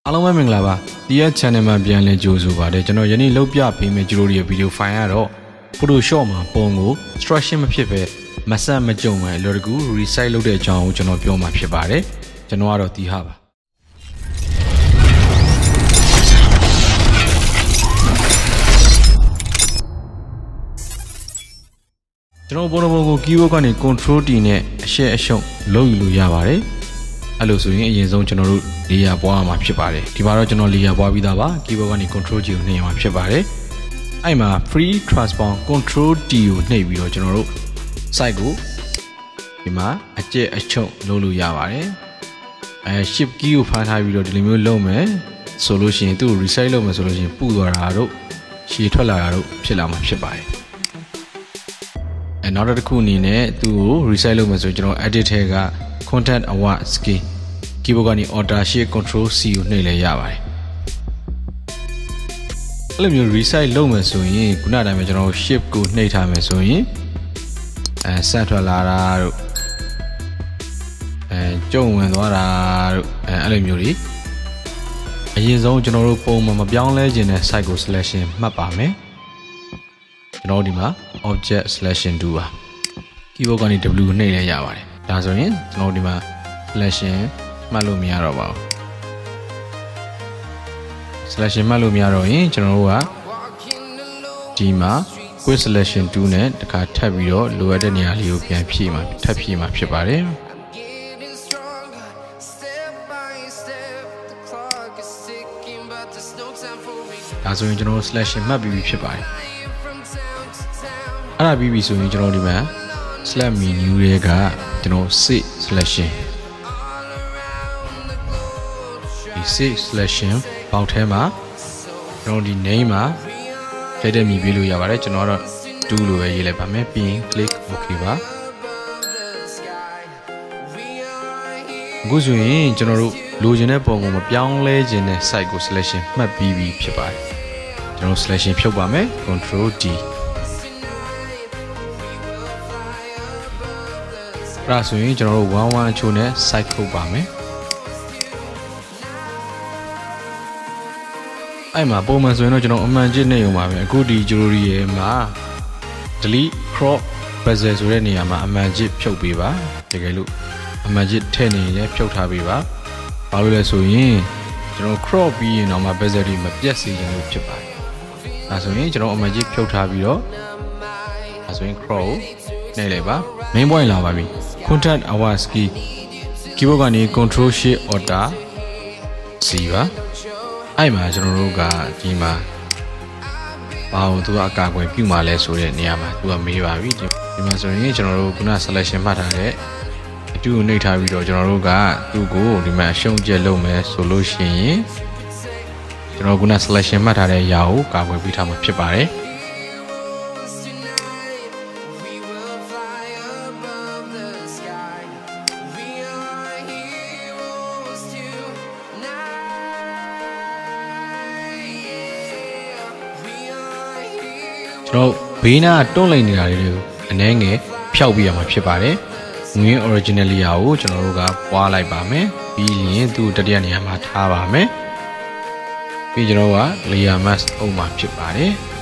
အားလုံးပဲမင်္ဂလာပါဒီ channel မှာပြန်လည်ကြိုဆိုပါတယ်ကျွန်တော်ယနေ့လုပ်ပြပေးမယ့်ကြိုးရဲ့ video file ကတော့ Photoshop မှာပုံကို structure မဖြစ်ပဲမဆက်မကြုံပဲလော်တကူ resize လုပ်တဲ့အကြောင်းကိုကျွန်တော်ပြောမှာဖြစ်ပါတယ်ကျွန်တော်ကတော့THIHAပါကျွန်တော်ပုံကို keyboard ကနေ control D နဲ့အရှက်အရှုံလုပ်ယူလို့ရပါတယ်အဲ့လိုဆိုရင်အရင်ဆုံးကျွန်တော်တို့ layer ပွားမှာဖြစ်ပါတယ်ဒီမှာတော့ကျွန်တော် layer ပွားပြီးသားပါ keyboard ကနေ control G ကိုနှိပ်ရမှာဖြစ်ပါတယ်အဲ့မှာ free transform control D ကိုနှိပ်ပြီးတော့ကျွန်တော်တို့ site ကိုဒီမှာအကျက်အချုံလုပ်လို့ရပါတယ်shift key ကိုဖမ်းထားပြီးတော့ဒီလိုမျိုးလုပ်မယ်ဆိုလို့ရှိရင်သူ့ကို resize လုပ်မယ်ဆိုလို့ရှိရင်ပူသွားတာတို့ရှည်ထွက်လာတာတို့ဖြစ်လာမှာဖြစ်ပါတယ်နောက်တစ်ခုအနေနဲ့သူ့ကို resize လုပ်မယ်ဆိုကျွန်တော် edit ထဲက content award skill keyboard ကနေ Alt Shift Control C ကိုနှိပ်လဲရပါတယ်အဲ့လိုမျိုး resize လုပ်မယ်ဆိုရင်ခုနတိုင်းမှာကျွန်တော် shift ကိုနှိပ်ထားမယ်ဆိုရင်ဆက်ထွက်လာတာတို့ကျုံဝင်သွားတာတို့အဲ့လိုမျိုးတွေအရင်ဆုံးကျွန်တော်တို့ပုံမှန်မပြောင်းလဲခြင်းနဲ့ site ကို selection မှတ်ပါမယ်ကျွန်တော်ဒီမှာ object selection 2ပါ keyboard ကနေ W နှိပ်လဲရပါတယ်ဒါဆိုရင်ကျွန်တော်ဒီမှာ selection မှတ်လို့မရတော့ပါဘူး selection မှတ်လို့မရတော့ရင်ကျွန်တော်တို့ကဒီမှာ quick selection 2နဲ့တခါထပ်ပြီးတော့လိုအပ်တဲ့နေရာလေးကိုပြန်ဖြည့်မှာထပ်ဖြည့်မှာဖြစ်ပါတယ်ဒါဆိုရင်ကျွန်တော်တို့ selection မှတ်ပြီးဖြစ်ပါတယ်အဲ့ဒါပြီးပြီဆိုရင်ကျွန်တော်ဒီမှာ select menu တွေကကျွန်တော် save selection ဒီ save selection ပေါက်ထဲမှာကျွန်တော်ဒီ name မှာထည့်တဲ့မြည်ပေးလို့ရပါတယ်ကျွန်တော်ကတော့ do လို့ပဲရေးလိုက်ပါမယ်ပြီးရင် click OK ပါအခုဆိုရင်ကျွန်တော်တို့လိုချင်တဲ့ပုံကိုမပြောင်းလဲခြင်းနဲ့ site ကို selection မှတ်ပြီးပြီဖြစ်ပါတယ်ကျွန်တော် selection ဖြုတ်ပါမယ် control Dအဲ့ဒါဆိုရင်ကျွန်တော်တို့11အချို့နဲ့ site ခုတ်ပါမယ်အဲ့မှာပုံမှန်ဆိုရင်တော့ကျွန်တော်အမှန်ကြည့်နေရုံပါပဲအခုဒီ jewelry ရဲ့မှာ delete crop bezel ဆိုတဲ့နေရာမှာအမှန်ကြည့်ဖြုတ်ပေးပါတကယ်လို့အမှန်ကြည့်ထည့်နေရင်ဖြုတ်ထားပေးပါဘာလို့လဲဆိုရင်ကျွန်တော် crop ပြီးရင်တော့မှ bezel တွေမပြတ်စေချင်လို့ဖြစ်ပါတယ်ဒါဆိုရင်ကျွန်တော်အမှန်ကြည့်ဖြုတ်ထားပြီးတော့ဒါဆိုရင် crop ကိုနှိပ်လိုက်ပါ main point လာပါပြီ content award skill keyboard ကနေ control shift alt C ပါအဲ့မှာကျွန်တော်တို့ကဒီမှာဘာလို့သူကအကာအကွယ်ပြုမှာလဲဆိုတဲ့နေရာမှာသူကမေးပါပြီဒီမှာဆိုရင်ကျွန်တော်တို့ခုန selection မှတ်ထားတဲ့အတူနှိပ်ထားပြီးတော့ကျွန်တော်တို့ကသူ့ကိုဒီမှာအရှုံးကျက်လုပ်မယ်ဆိုလို့ရှိရင်ကျွန်တော်ခုန selection မှတ်ထားတဲ့အရာကိုကာကွယ်ပေးထားမှာဖြစ်ပါတယ်တော့ဘေးနာတွန့်လိုက်နေတာတွေကိုအနှဲငယ်ဖျောက်ပြရမှာဖြစ်ပါတယ်။ငွေ original layer ကိုကျွန်တော်တို့ကပွားလိုက်ပါမယ်။ပြီးရင်သူ့တတိယနေရာမှာထားပါမယ်။ပြီးကျွန်တော်က layer mask အုပ်မှာဖြစ်ပါတယ်။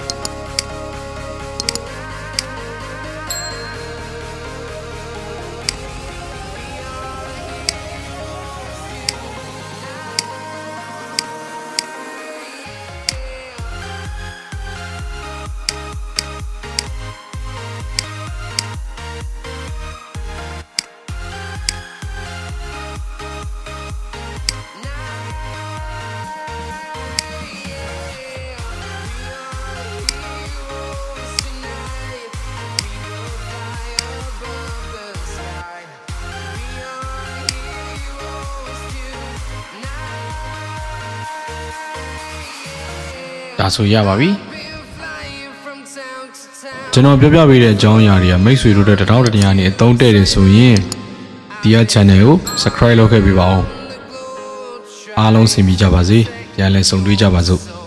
ဒါဆိုရပါပြီကျွန်တော်ပြောပြပေးတဲ့အကြောင်းအရာတွေကမိတ်ဆွေတို့တဲ့တောင်းတရာနဲ့အသုံးတဲ့တယ်ဆိုရင်THIHA channel ကို subscribe လုပ်ခဲ့ပေးပါဦးအားလုံးဆင်ပြေကြပါစေပြန်လည်ဆုံတွေ့ကြပါစို့